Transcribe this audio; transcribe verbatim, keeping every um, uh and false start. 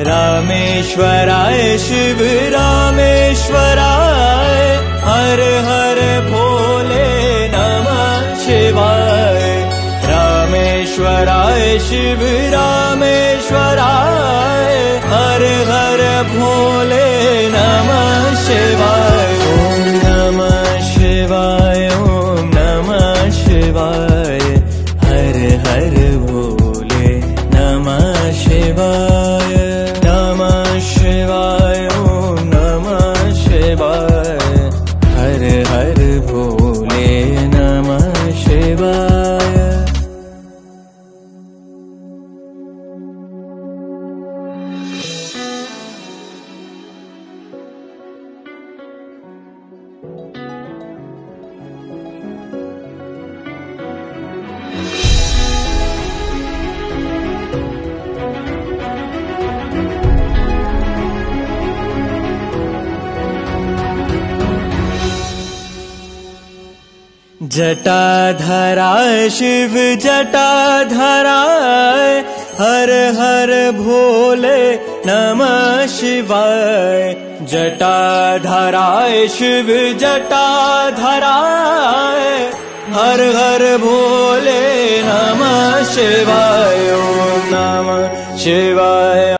रामेश्वराय शिव रामेश्वराय हर हर भोले नमः शिवाय रामेश्वराय शिव रामेश्वराय हर हर भोले नमः शिवाय ओम नमः शिवाय ओम नमः शिवाय हर हर भोले नमः शिवाय नमः शिवाय ओम नमः शिवाय हर हर भोले नमः शिवाय। जटाधराय शिव जटाधराय हर हर भोले नमः शिवाय जटाधराय शिव जटाधराय हर हर भोले नमः शिवाय ओम नमः शिवाय।